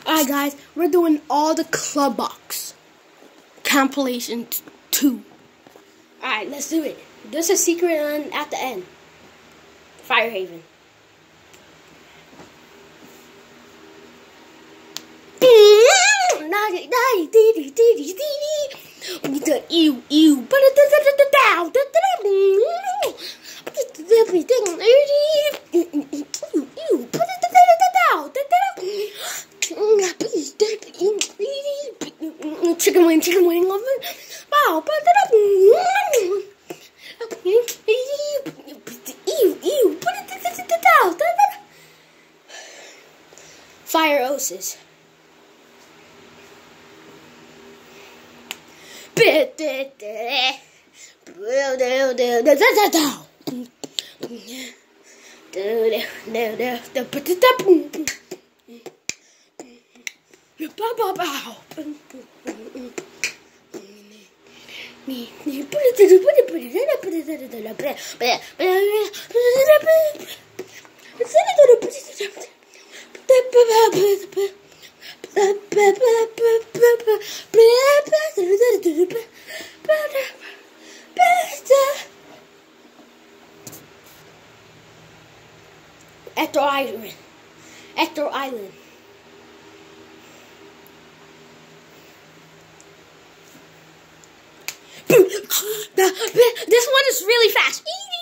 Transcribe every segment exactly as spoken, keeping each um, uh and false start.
Alright guys, we're doing all the Clubbox compilation two. Alright, let's do it. There's a secret on at the end. Fire Haven. Ew, ew. Chicken wing, chicken wing, wow, Fire Osis. Ector Island. Ector Island. This one is really fast.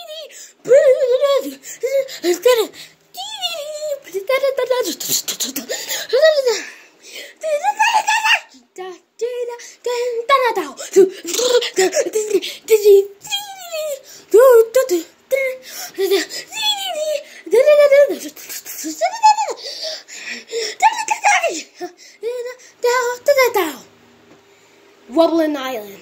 Wobbling Island.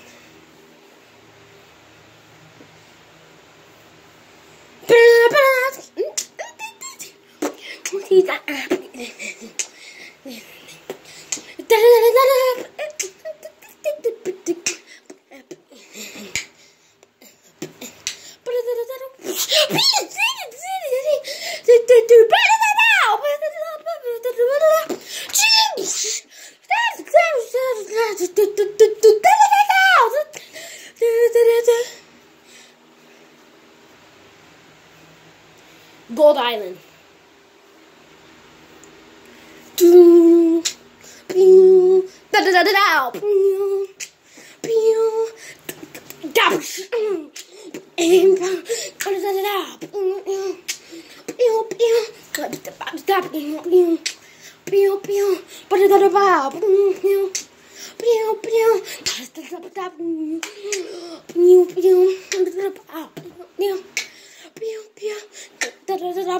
Gold Island. Do, pew, da da da da da, pew, pew, da, and da da da da, pew, pew, pew, da da pew, pew, pew, da da da da, pew, pew, pew, da da da da, pew, pew, da da da da, pew. Pew pew da da da da.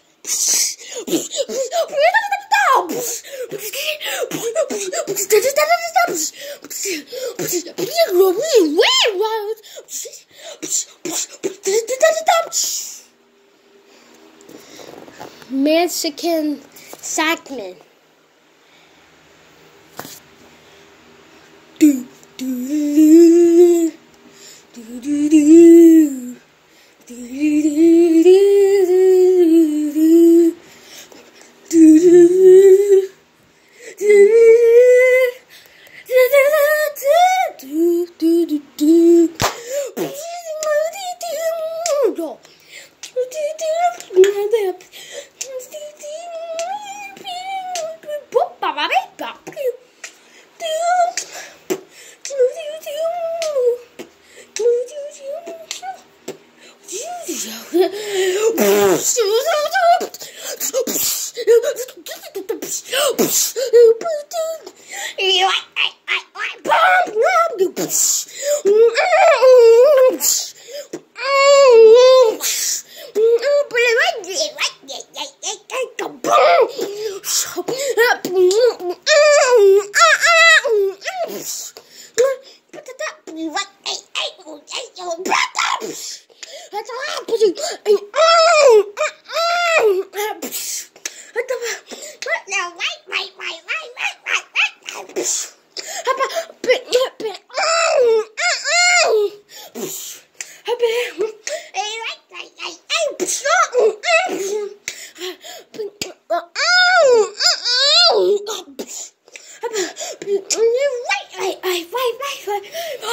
Mexican Sackman. Do do do do do. Oh, wait, wait, wait, wait,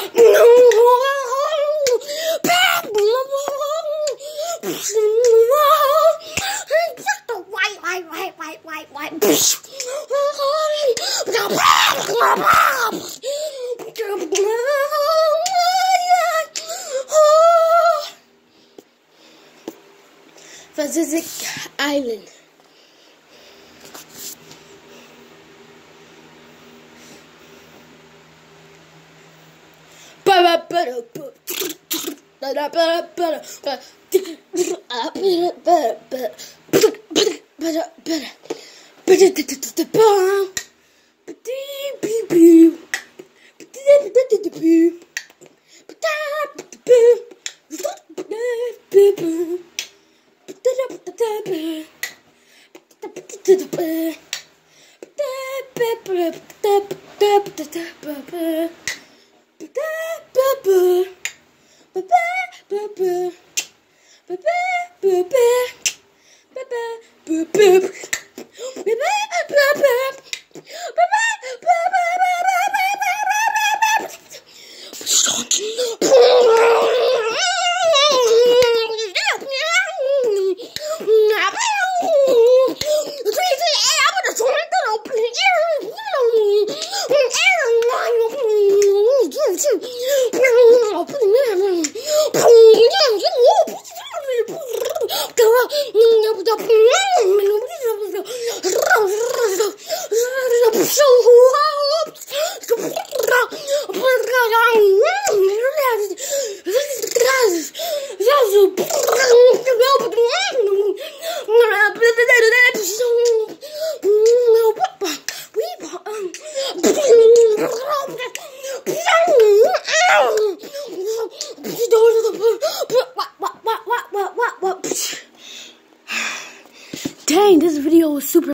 Pacific Island. Dang, this video was super